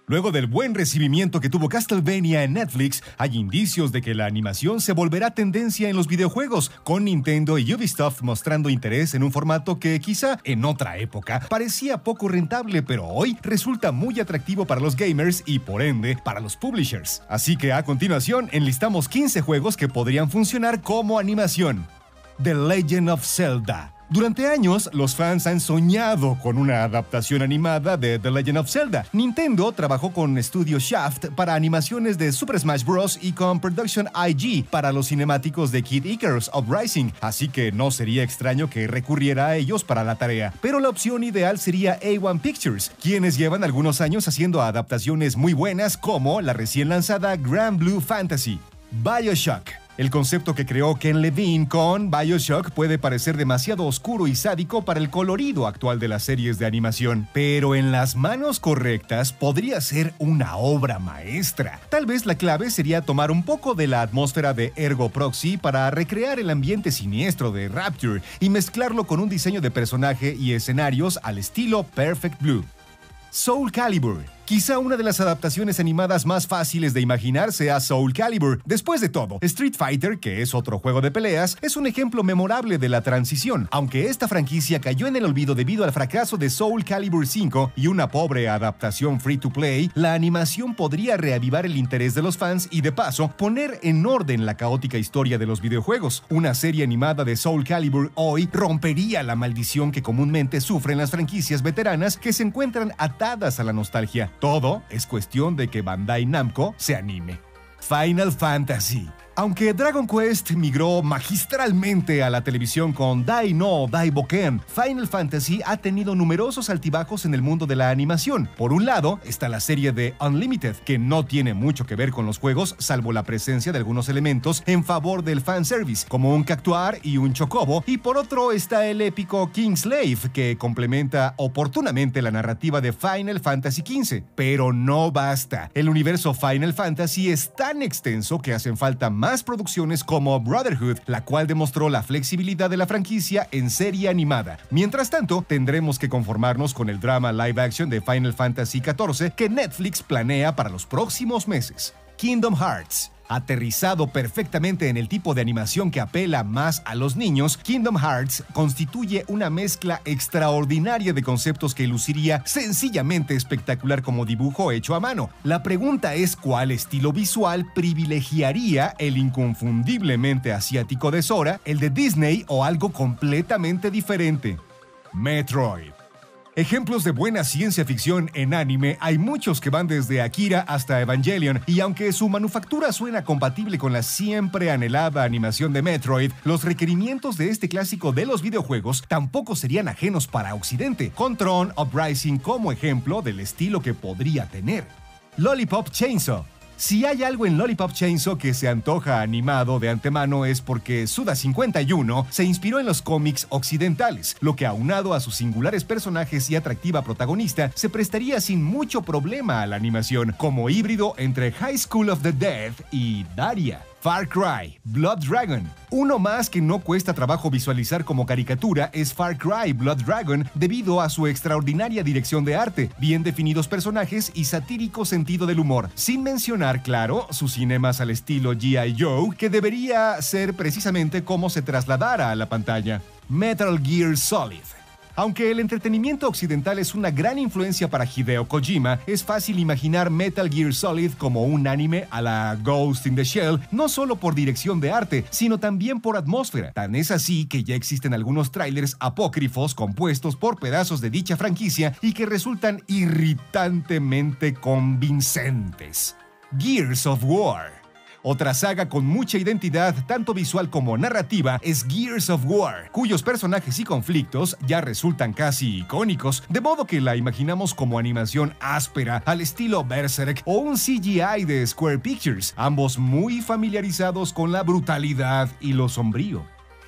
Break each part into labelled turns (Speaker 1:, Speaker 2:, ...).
Speaker 1: Luego del buen recibimiento que tuvo Castlevania en Netflix, hay indicios de que la animación se volverá tendencia en los videojuegos, con Nintendo y Ubisoft mostrando interés en un formato que quizá en otra época parecía poco rentable, pero hoy resulta muy atractivo para los gamers y por ende para los publishers. Así que a continuación enlistamos 15 juegos que podrían funcionar como animación. The Legend of Zelda. Durante años, los fans han soñado con una adaptación animada de The Legend of Zelda. Nintendo trabajó con Studio Shaft para animaciones de Super Smash Bros. Y con Production IG para los cinemáticos de Kid Icarus Uprising, así que no sería extraño que recurriera a ellos para la tarea. Pero la opción ideal sería A1 Pictures, quienes llevan algunos años haciendo adaptaciones muy buenas como la recién lanzada Grand Blue Fantasy. BioShock. El concepto que creó Ken Levine con BioShock puede parecer demasiado oscuro y sádico para el colorido actual de las series de animación, pero en las manos correctas podría ser una obra maestra. Tal vez la clave sería tomar un poco de la atmósfera de Ergo Proxy para recrear el ambiente siniestro de Rapture y mezclarlo con un diseño de personaje y escenarios al estilo Perfect Blue. Soul Calibur. Quizá una de las adaptaciones animadas más fáciles de imaginar sea Soul Calibur. Después de todo, Street Fighter, que es otro juego de peleas, es un ejemplo memorable de la transición. Aunque esta franquicia cayó en el olvido debido al fracaso de Soul Calibur 5 y una pobre adaptación free to play, la animación podría reavivar el interés de los fans y de paso poner en orden la caótica historia de los videojuegos. Una serie animada de Soul Calibur hoy rompería la maldición que comúnmente sufren las franquicias veteranas que se encuentran atadas a la nostalgia. Todo es cuestión de que Bandai Namco se anime. Final Fantasy. Aunque Dragon Quest migró magistralmente a la televisión con Dai no Daiboken, Final Fantasy ha tenido numerosos altibajos en el mundo de la animación. Por un lado está la serie de Unlimited, que no tiene mucho que ver con los juegos, salvo la presencia de algunos elementos en favor del fanservice, como un cactuar y un chocobo, y por otro está el épico Kingslave, que complementa oportunamente la narrativa de Final Fantasy XV. Pero no basta. El universo Final Fantasy es tan extenso que hacen falta más producciones como Brotherhood, la cual demostró la flexibilidad de la franquicia en serie animada. Mientras tanto, tendremos que conformarnos con el drama live action de Final Fantasy XIV que Netflix planea para los próximos meses. Kingdom Hearts. Aterrizado perfectamente en el tipo de animación que apela más a los niños, Kingdom Hearts constituye una mezcla extraordinaria de conceptos que luciría sencillamente espectacular como dibujo hecho a mano. La pregunta es cuál estilo visual privilegiaría el inconfundiblemente asiático de Sora, el de Disney o algo completamente diferente. Metroid. Ejemplos de buena ciencia ficción en anime hay muchos que van desde Akira hasta Evangelion, y aunque su manufactura suena compatible con la siempre anhelada animación de Metroid, los requerimientos de este clásico de los videojuegos tampoco serían ajenos para Occidente, con Tron Uprising como ejemplo del estilo que podría tener. Lollipop Chainsaw. Si hay algo en Lollipop Chainsaw que se antoja animado de antemano es porque Suda51 se inspiró en los cómics occidentales, lo que aunado a sus singulares personajes y atractiva protagonista se prestaría sin mucho problema a la animación, como híbrido entre High School of the Dead y Daria. Far Cry Blood Dragon. Uno más que no cuesta trabajo visualizar como caricatura es Far Cry Blood Dragon debido a su extraordinaria dirección de arte, bien definidos personajes y satírico sentido del humor, sin mencionar, claro, sus cinemas al estilo G.I. Joe, que debería ser precisamente como se trasladara a la pantalla. Metal Gear Solid. Aunque el entretenimiento occidental es una gran influencia para Hideo Kojima, es fácil imaginar Metal Gear Solid como un anime a la Ghost in the Shell, no solo por dirección de arte, sino también por atmósfera. Tan es así que ya existen algunos trailers apócrifos compuestos por pedazos de dicha franquicia y que resultan irritantemente convincentes. Gears of War. Otra saga con mucha identidad, tanto visual como narrativa, es Gears of War, cuyos personajes y conflictos ya resultan casi icónicos, de modo que la imaginamos como animación áspera al estilo Berserk o un CGI de Square Pictures, ambos muy familiarizados con la brutalidad y lo sombrío.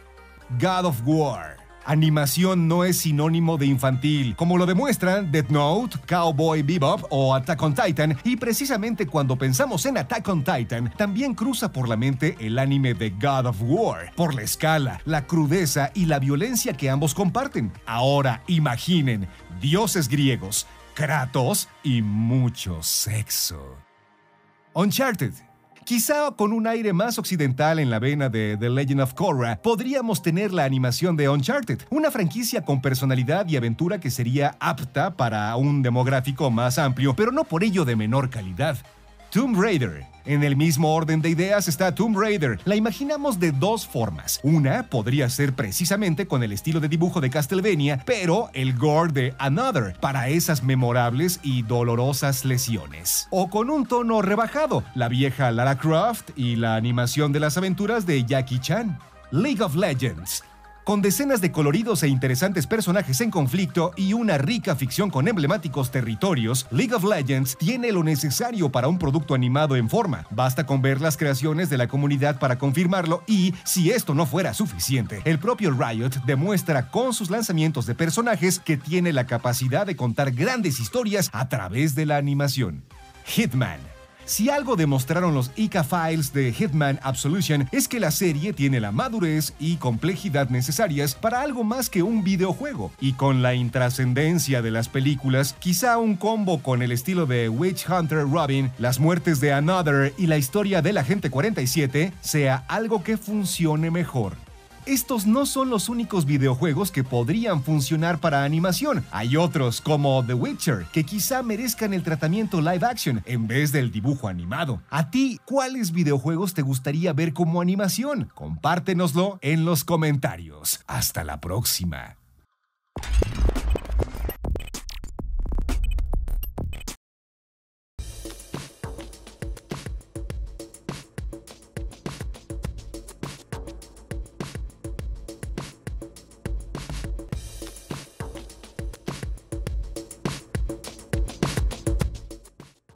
Speaker 1: God of War. Animación no es sinónimo de infantil, como lo demuestran Death Note, Cowboy Bebop o Attack on Titan, y precisamente cuando pensamos en Attack on Titan, también cruza por la mente el anime de God of War, por la escala, la crudeza y la violencia que ambos comparten. Ahora imaginen, dioses griegos, Kratos y mucho sexo. Uncharted. Quizá con un aire más occidental en la vena de The Legend of Korra, podríamos tener la animación de Uncharted, una franquicia con personalidad y aventura que sería apta para un demográfico más amplio, pero no por ello de menor calidad. Tomb Raider. En el mismo orden de ideas está Tomb Raider. La imaginamos de dos formas. Una podría ser precisamente con el estilo de dibujo de Castlevania, pero el gore de Another, para esas memorables y dolorosas lesiones. O con un tono rebajado, la vieja Lara Croft y la animación de las aventuras de Jackie Chan. League of Legends. Con decenas de coloridos e interesantes personajes en conflicto y una rica ficción con emblemáticos territorios, League of Legends tiene lo necesario para un producto animado en forma. Basta con ver las creaciones de la comunidad para confirmarlo y, si esto no fuera suficiente, el propio Riot demuestra con sus lanzamientos de personajes que tiene la capacidad de contar grandes historias a través de la animación. Hitman. Si algo demostraron los Ica Files de Hitman Absolution es que la serie tiene la madurez y complejidad necesarias para algo más que un videojuego, y con la intrascendencia de las películas, quizá un combo con el estilo de Witch Hunter Robin, las muertes de Another y la historia del Agente 47 sea algo que funcione mejor. Estos no son los únicos videojuegos que podrían funcionar para animación. Hay otros, como The Witcher, que quizá merezcan el tratamiento live action en vez del dibujo animado. ¿A ti, cuáles videojuegos te gustaría ver como animación? Compártenoslo en los comentarios. Hasta la próxima.